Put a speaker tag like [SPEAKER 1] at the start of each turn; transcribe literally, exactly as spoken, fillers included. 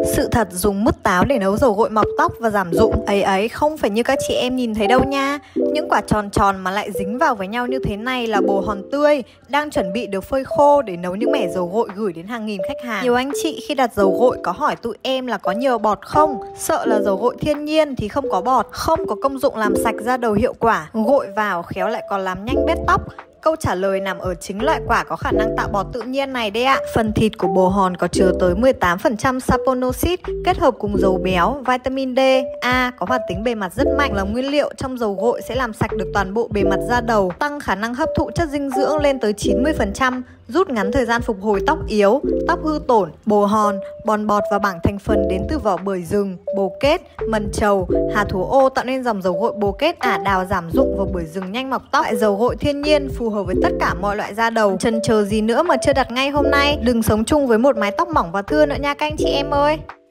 [SPEAKER 1] Sự thật dùng mứt táo để nấu dầu gội mọc tóc và giảm rụng ấy ấy không phải như các chị em nhìn thấy đâu nha. Những quả tròn tròn mà lại dính vào với nhau như thế này là bồ hòn tươi, đang chuẩn bị được phơi khô để nấu những mẻ dầu gội gửi đến hàng nghìn khách hàng. Nhiều anh chị khi đặt dầu gội có hỏi tụi em là có nhiều bọt không? Sợ là dầu gội thiên nhiên thì không có bọt, không có công dụng làm sạch da đầu hiệu quả, gội vào khéo lại còn làm nhanh bết tóc. Câu trả lời nằm ở chính loại quả có khả năng tạo bọt tự nhiên này đấy ạ. Phần thịt của bồ hòn có chứa tới mười tám phần trăm saponoxid kết hợp cùng dầu béo, vitamin D, A có hoạt tính bề mặt rất mạnh, là nguyên liệu trong dầu gội sẽ làm sạch được toàn bộ bề mặt da đầu, tăng khả năng hấp thụ chất dinh dưỡng lên tới chín mươi phần trăm, rút ngắn thời gian phục hồi tóc yếu, tóc hư tổn. Bồ hòn, bòn bọt và bảng thành phần đến từ vỏ bưởi rừng, bồ kết, mần trầu, hà thủ ô tạo nên dòng dầu gội bồ kết ả đào giảm rụng và bưởi rừng nhanh mọc tóc. Loại dầu gội thiên nhiên phù hợp với tất cả mọi loại da đầu. Chần chờ gì nữa mà chưa đặt ngay hôm nay? Đừng sống chung với một mái tóc mỏng và thưa nữa nha các anh chị em ơi.